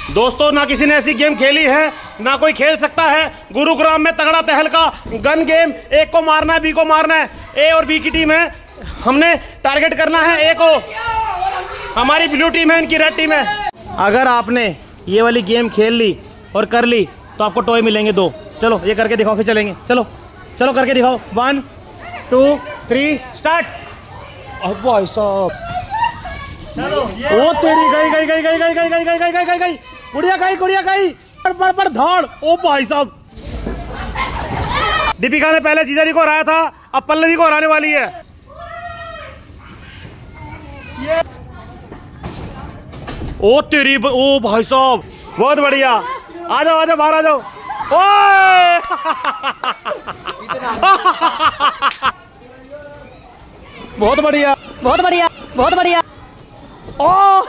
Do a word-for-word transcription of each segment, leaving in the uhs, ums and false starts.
दोस्तों ना किसी ने ऐसी गेम खेली है ना कोई खेल सकता है। गुरुग्राम में तगड़ा तहलका, गन गेम, एक को मारना है, बी को मारना है। ए और बी की टीम है, हमने टारगेट करना है ए को। हमारी ब्लू टीम है, इनकी रेड टीम है। अगर आपने ये वाली गेम खेल ली और कर ली तो आपको टॉय मिलेंगे दो। चलो ये करके दिखाओ, फिर चलेंगे। चलो चलो करके दिखाओ। One two three start. अब भाई साहब, ओ तेरी गई गई गई गई गई गई गई गई गई गई गई गुड़िया गई गुड़िया गई बड़ बड़ बड़ धाड़। ओ भाई साहब, दीपिका ने पहले जीजा जी को हराया था, अब पल्लवी को हराने वाली है। ओ तेरी, ओ भाई साहब बहुत बढ़िया। आ जाओ आ जाओ, बाहर आ जाओ। ओए बहुत बढ़िया बहुत बढ़िया बहुत बढ़िया। ओ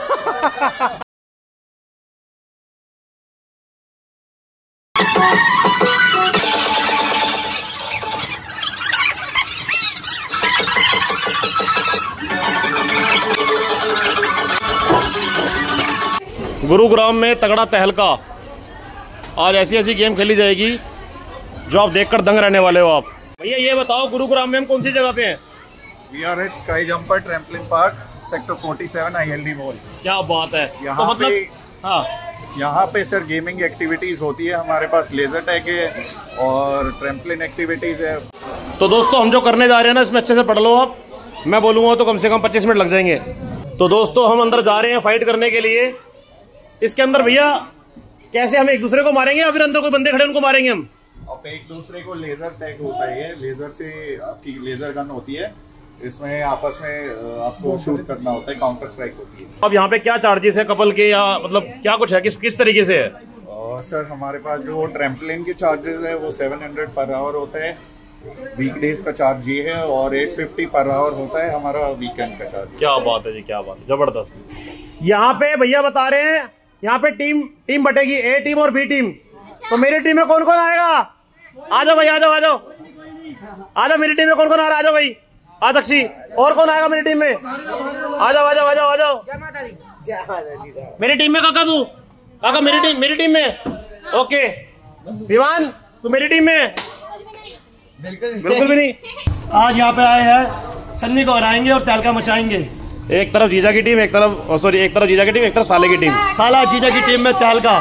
गुरुग्राम में तगड़ा तहलका। आज ऐसी ऐसी गेम खेली जाएगी जो आप देखकर दंग रहने वाले हो आप। भैया ये बताओ, गुरुग्राम में हम कौन सी जगह पे हैं? We are at sky jumper trampoline park, sector सैंतालीस आई एल डी मॉल। क्या बात है। यहाँ तो मतलब, पे हाँ यहाँ पे सर गेमिंग एक्टिविटीज होती है। हमारे पास लेजर टैग है और ट्रैम्पलिन एक्टिविटीज है। तो दोस्तों हम जो करने जा रहे हैं ना, इसमें अच्छे से पढ़ लो आप। मैं बोलूँगा तो कम से कम पच्चीस मिनट लग जाएंगे। तो दोस्तों हम अंदर जा रहे हैं फाइट करने के लिए। इसके अंदर भैया कैसे हम एक दूसरे को मारेंगे या फिर अंदर कोई बंदे खड़े उनको मारेंगे हम? अब एक दूसरे को लेजर टैग होता है, ये लेजर से आपकी लेजर गन होती है, इसमें आपस में आपको शूट करना होता है, काउंटर स्ट्राइक होती है। अब यहाँ पे क्या चार्जेस है कपल के, या मतलब क्या कुछ है, किस किस तरीके से है? और सर हमारे पास जो ट्रैम्पलिन के चार्जेस है वो सेवन हंड्रेड पर आवर होता है, वीकडेज का चार्ज ये है, और एट फिफ्टी पर आवर होता है हमारा वीकेंड का चार्ज। क्या बात है जी, क्या बात है, जबरदस्त। यहाँ पे भैया बता रहे हैं, यहाँ पे टीम टीम बटेगी, ए टीम और बी टीम। तो मेरी टीम में कौन कौन आएगा? आ जाओ भाई, आ जाओ आ जाओ आ जाओ। मेरी टीम में कौन कौन आ रहा है? आ जाओ भाई, आ दक्षी। और कौन आएगा मेरी टीम में? आ जाओ आ जाओ आ जाओ आ जाओ। मेरी टीम में काका, तू काका मेरी टीम मेरी टीम में। ओके विवान, तू मेरी टीम में? बिल्कुल भी नहीं। आज यहाँ पे आए हैं, सन्नी को हराएंगे और तहलका मचाएंगे। एक तरफ जीजा की टीम, एक तरफ सॉरी एक तरफ जीजा की टीम, एक तरफ साले की टीम। साला जीजा की टीम में तहलका।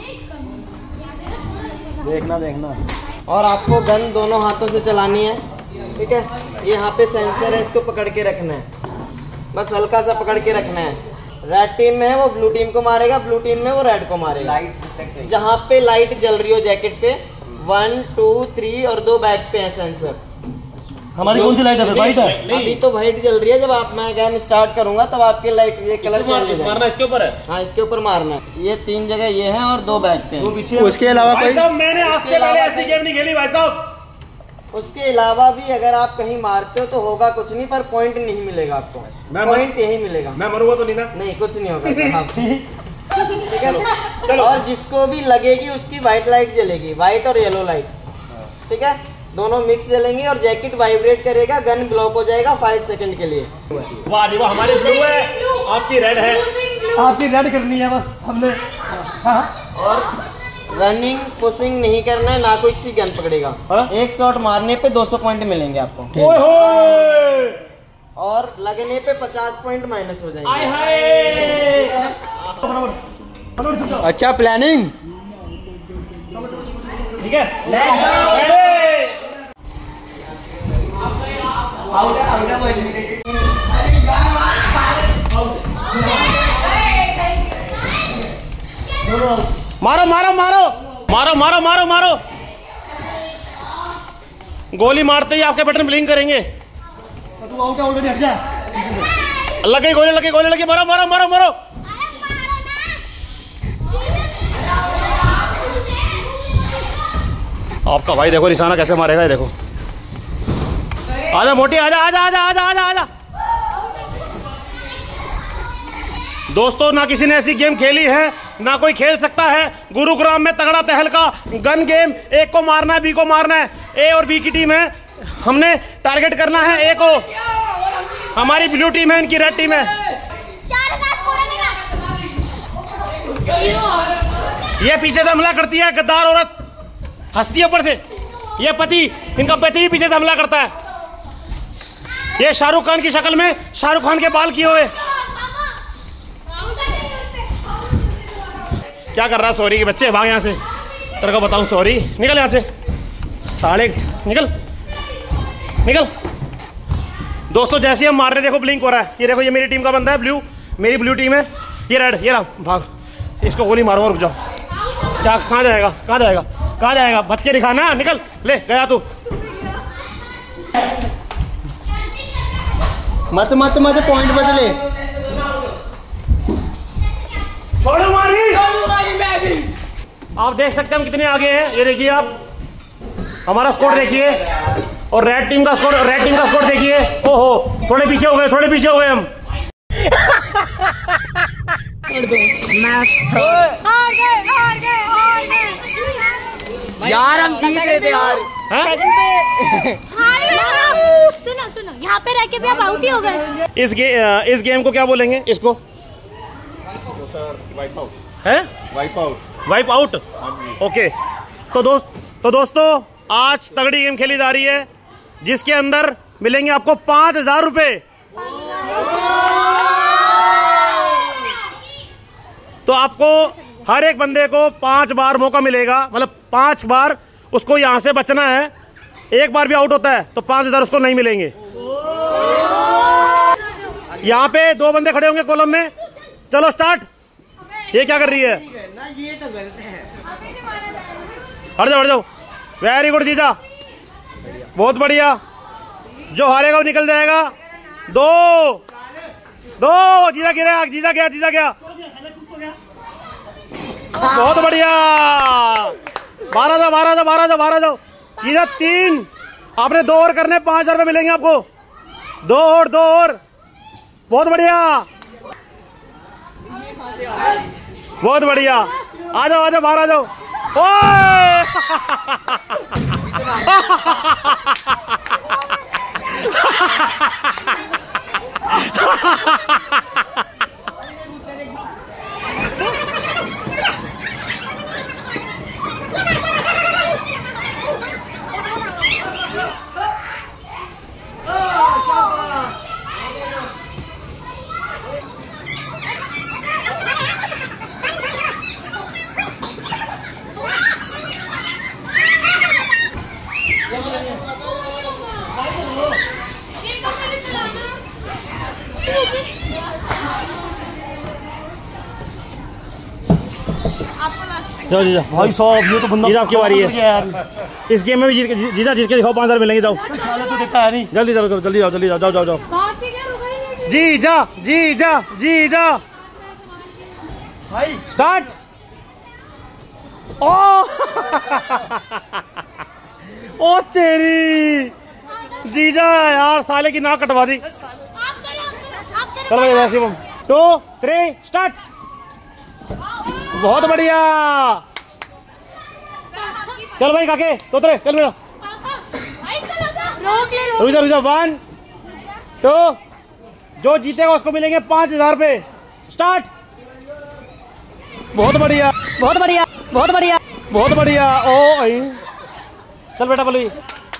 देखना देखना। और आपको गन दोनों हाथों से चलानी है, ठीक है? ये यहाँ पे सेंसर है, इसको पकड़ के रखना है, बस हल्का सा पकड़ के रखना है। रेड टीम में है वो ब्लू टीम को मारेगा, ब्लू टीम में वो रेड को मारेगा। जहाँ पे लाइट जल रही हो जैकेट पे, वन टू थ्री और दो बैक पे है सेंसर। हमारी कौन सी लाइट है? वाइट है। अभी तो वाइट जल रही है, जब आप मैं गेम स्टार्ट करूंगा तब आपके लाइट ये कलर चेंज हो जाएगा। मारना इसके ऊपर है? हाँ इसके ऊपर मारना है। ये तीन जगह ये है और दो बैक पे है। पीछे उसके अलावा भाई साहब मैंने आज से पहले ऐसी गेम नहीं खेली भाई साहब। उसके अलावा भी अगर आप कहीं मारते हो तो होगा कुछ नहीं, पर पॉइंट नहीं मिलेगा आपको। पॉइंट यही मिलेगा। मैं मरूंगा तो नहीं ना? नहीं, कुछ नहीं होगा। ठीक है। और जिसको भी लगेगी उसकी व्हाइट लाइट जलेगी, व्हाइट और येलो लाइट, ठीक है? दोनों मिक्स जलेंगे और जैकेट वाइब्रेट करेगा, गन ब्लॉक हो जाएगा फाइव सेकंड के लिए। वाह जी वाह, हमारी ब्लू है, आपकी रेड है। आपकी रेड करनी है बस हमने। हाँ। और रनिंग पुशिंग नहीं करना है, ना कोई किसी गन पकड़ेगा। हाँ? एक शॉट मारने पे दो सौ पॉइंट मिलेंगे आपको। ओए होए! और लगने पे पचास पॉइंट माइनस हो जाएंगे। आय हाय! अच्छा प्लानिंग, ठीक है। मारो मारो मारो मारो मारो मारो मारो। गोली मारते ही आपके बटन ब्लिंक करेंगे। तू आउट ऑलरेडी, हट जा। लगे गोली लगे गोली लगे, मारो मारो मारो मारो। आपका भाई देखो निशाना कैसे मारेगा, ये देखो। आजा मोटी, आजा आजा आजा आजा आजा आजा। दोस्तों ना किसी ने ऐसी गेम खेली है ना कोई खेल सकता है। गुरुग्राम में तगड़ा तहलका, गन गेम, एक को मारना है, बी को मारना है। ए और बी की टीम है, हमने टारगेट करना है ए को। हमारी ब्लू टीम है, इनकी रेड टीम है। चार मैच ये पीछे से हमला करती है, गद्दार औरत हंसती है ऊपर से। ये पति, इनका पति भी पीछे से हमला करता है। ये शाहरुख खान की शक्ल में शाहरुख खान के बाल किए हुए। क्या कर रहा है सॉरी के बच्चे, भाग यहाँ से, तेरे को बताऊँ सॉरी। निकल यहाँ से साले, निकल निकल। दोस्तों जैसे हम मार रहे, देखो ब्लिंक हो रहा है। ये देखो, ये मेरी टीम का बंदा है ब्लू, मेरी ब्लू टीम है। ये रेड, ये रहा, भाग, इसको गोली मारो, रुक जाओ। क्या, कहाँ जाएगा, कहाँ जाएगा, कहाँ जाएगा, बच के दिखाना। निकल, ले गया तू। मत मत मत पॉइंट बदले। छोड़ो मारी। आप देख सकते हैं हम कितने आगे हैं। ये देखिए आप, हमारा स्कोर देखिए, और रेड टीम का स्कोर, रेड टीम का स्कोर देखिए। ओहो, थोड़े पीछे हो गए, थोड़े पीछे हो गए हम। यार हम जीत रहे थे यार। सुनो सुनो, यहाँ पे रह के भी आप आउट ही हो गए। इस गे, इस गेम को क्या बोलेंगे इसको? सर वाइप आउट है, wipe out wipe out. Okay, तो दोस्त तो दोस्तों आज तगड़ी गेम खेली जा रही है, जिसके अंदर मिलेंगे आपको पांच हजार रुपए। तो आपको हर एक बंदे को पांच बार मौका मिलेगा, मतलब पांच बार उसको यहां से बचना है। एक बार भी आउट होता है तो पांच हजार उसको नहीं मिलेंगे। यहाँ पे दो बंदे खड़े होंगे कॉलम में। चलो स्टार्ट। ये क्या कर रही है? ये तो गलत है। हट जाओ, हट जाओ। वेरी गुड जीजा, बहुत बढ़िया। जो हारेगा वो निकल जाएगा। दो दो जीजा गिरा, जीजा गया, जीजा गया। बहुत बढ़िया। बारह दो, बारह दो, बारह दो, बारह दो। जीजा तीन, आपने दो और करने, पांच हजार रुपये मिलेंगे आपको। दो और, दो और। बहुत बढ़िया, बहुत बढ़िया। आ जाओ, आ जाओ, बाहर आ जाओ। ओए जाओ जीजा। भाई साहब ये तो बंदा, जीजा आपकी बारी है यार। इस गेम में भी जीत, जीजा जीत के दिखाओ, पांच हजार मिलेंगे। जाओ तो देखा है नहीं। जल्दी चलो, जल्दी जाओ, जल्दी जाओ, जाओ जाओ जाओ। जीजा जीजा जीजा भाई स्टार्ट। ओ ओ तेरी जीजा यार, साले की नाक कटवा दी। चलो भाई वैसे हम टू थ्री स्टार्ट। बहुत बढ़िया। चल भाई काके, तो तेरे चल मेरा। रुक जा, रुक जा। वन टू, जो जीतेगा उसको मिलेंगे पांच हजार रुपए। स्टार्ट। बहुत बढ़िया, बहुत बढ़िया, बहुत बढ़िया। बहुत बढ़िया। ओ आई। चल बेटा बोली।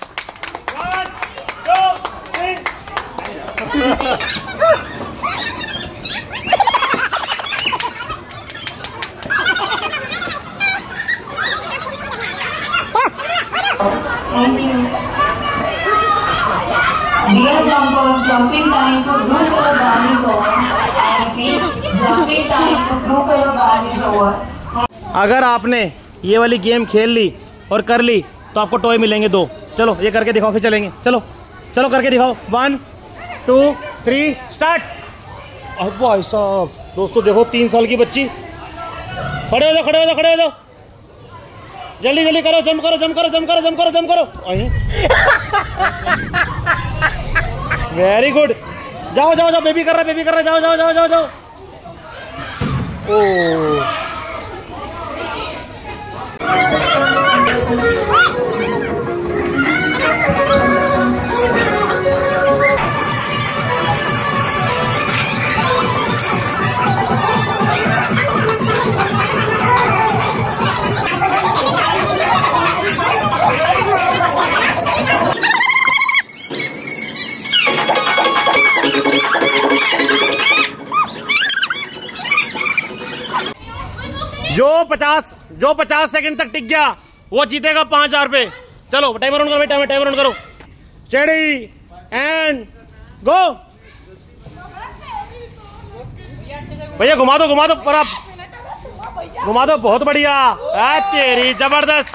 Dear jumper, jumping time for blue color band is over. I repeat, jumping time for blue color band is over. अगर आपने ये वाली गेम खेल ली और कर ली तो आपको टॉय मिलेंगे दो। चलो ये करके दिखाओ, फिर चलेंगे। चलो चलो करके दिखाओ। One two three start. अब भाई साहब, दोस्तों देखो, तीन साल की बच्ची। खड़े हो जाओ, खड़े हो जाओ, खड़े हो जाओ। जल्दी जल्दी करो, जम करो, जम करो, जम करो, जम करो, जम करो। Very good. जाओ जाओ जाओ, बेबी कर रहा है, बेबी कर रहा है। जाओ जाओ जाओ जाओ जाओ। ओ जो पचास जो पचास सेकंड तक टिक गया वो जीतेगा पांच हजार रुपए। चलो टाइमर ऑन करो, टाइमर टाइमर ऑन करो। Steady and go. भैया घुमा दो घुमा दो पर आप घुमा दो, बहुत बढ़िया। तेरी जबरदस्त।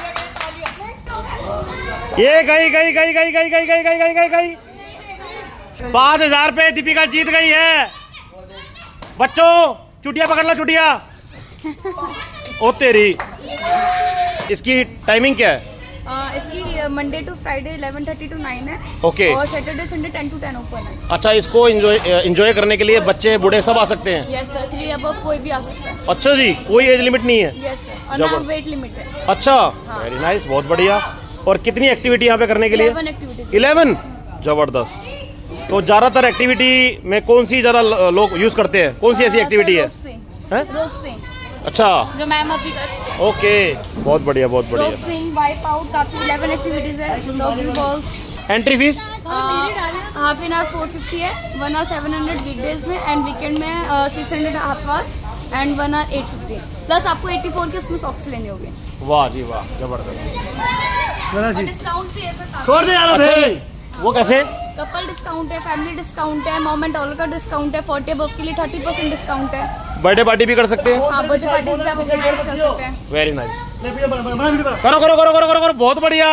ये गई गई गई गई गई गई गई गई गई गई गई पांच हजार रुपए दीपिका जीत गई है। बच्चों चुटिया पकड़ लो, चुटिया। ओ तेरी। इसकी टाइमिंग क्या है? uh, इसकी Monday to Friday eleven thirty to nine है। ओके। और Saturday Sunday ten to ten open है। अच्छा, इसको एंजॉय एंजॉय करने के लिए बच्चे बूढ़े सब आ सकते हैं? यस सर, थ्री अबव कोई भी आ सकता है। अच्छा जी, कोई एज लिमिट नहीं है? यस सर, और ना वेट लिमिट है। अच्छा, वेरी नाइस, बहुत बढ़िया। और कितनी एक्टिविटी यहाँ पे करने के लिए? Eleven activities. इलेवन, जबरदस्त। तो ज्यादातर एक्टिविटी में कौन सी ज्यादा लोग यूज करते हैं? कौन सी ऐसी एक्टिविटी है? Rope swing. अच्छा, जो मैम अभी कर रही है। ओके, बहुत बढ़िया बहुत बढ़िया। रोप स्विंग, वाइप आउट, काफी इलेवन एक्टिविटीज है। Dodge balls. Entry fees half an hour four fifty है, one hour seven hundred weekdays में, एंड वीकेंड में six hundred half hour and one hour eight fifty. Plus आपको eighty four के उसमें socks लेने होंगे। वाह जी वाह, जबरदस्त। डिस्काउंट भी है सर। छोड़ दे यार। अच्छा, वो कैसे? कपल डिस्काउंट है, फैमिली डिस्काउंट है, मॉम एंड डॉलर का डिस्काउंट है, फोर्टी अबव के लिए थर्टी परसेंट डिस्काउंट है। बर्थडे पार्टी भी कर सकते हैं? हाँ, बर्थडे पार्टीज भी आप ऑर्गेनाइज कर सकते हैं। Very nice. करो करो करो करो करो करो, बहुत बढ़िया।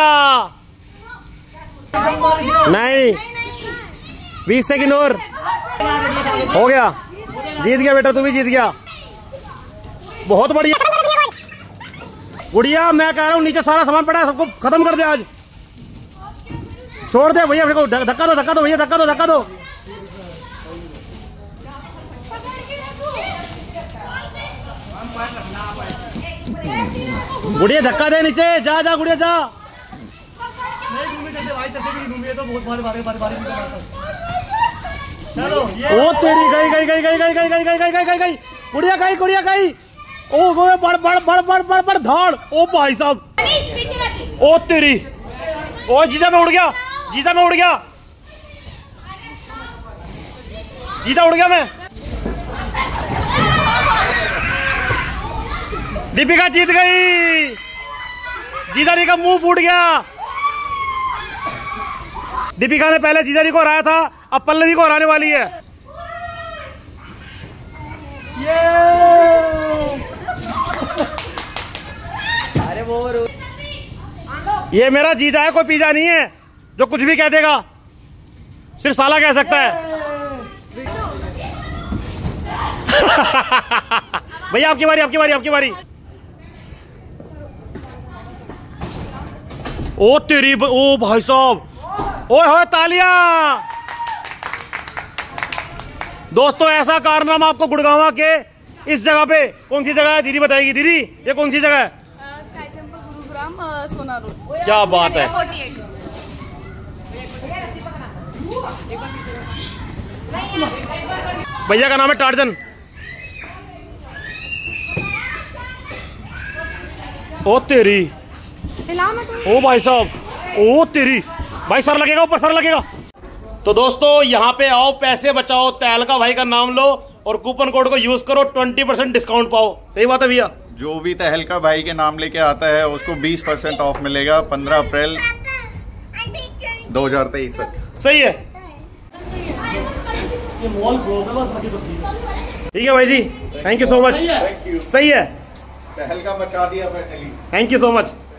नहीं, बीस सेकंड और हो गया। जीत गया बेटा, तू भी जीत गया, बहुत बढ़िया। गुड़िया मैं कह रहा हूँ नीचे सारा सामान पड़ा है, सबको खत्म कर दे आज। छोड़ दे भैया, धक्का दो धक्का दो भैया, धक्का दो धक्का दो। गुड़िया धक्का दे नीचे, जा जा गुड़िया जा। ओ तेरी गई गई गई गई गई गई गई गई गई गई गई गई गुड़िया गई गुड़िया गई। ओ बड़ बड़ बड़ बड़ बड़ बड़ धाड़। ओ भाई साहब, ओ तेरी। ओ जीजा में उड़ गया, जीजा में उड़ गया, जीजा उड़ गया मैं। दीपिका जीत गई, जीजा जी का मुंह फूट गया। दीपिका ने पहले जीजा जी को हराया था, अब पल्लवी को हराने वाली है। अरे वो ये मेरा जीजा है, कोई पीजा नहीं है जो कुछ भी कह देगा, सिर्फ साला कह सकता है। भैया आपकी बारी, आपकी बारी, आपकी बारी। ओ तेरी, ओ भाई साहब, ओए होए तालियां। दोस्तों ऐसा कारनामा आपको गुड़गांव के इस जगह पे, कौन सी जगह है दीदी बताएगी? दीदी ये कौन सी जगह है? स्काई टेंपल गुरुग्राम, सोना रोड। क्या बात है। भैया का नाम है टार्जन। ओ तेरी, ओ भाई साहब, ओ तेरी भाई, सर लगेगा ऊपर, सर लगेगा। तो दोस्तों यहाँ पे आओ, पैसे बचाओ, तहलका भाई का नाम लो और कूपन कोड को यूज करो, ट्वेंटी परसेंट डिस्काउंट पाओ। सही बात है भैया? जो भी तहलका भाई के नाम लेके आता है उसको बीस परसेंट ऑफ मिलेगा पंद्रह अप्रैल दो हजार तेईस तक। सही है, ठीक है भाई जी, thank you so much. Thank you. सही है, तहलका बचा दिया finally. Thank you so much.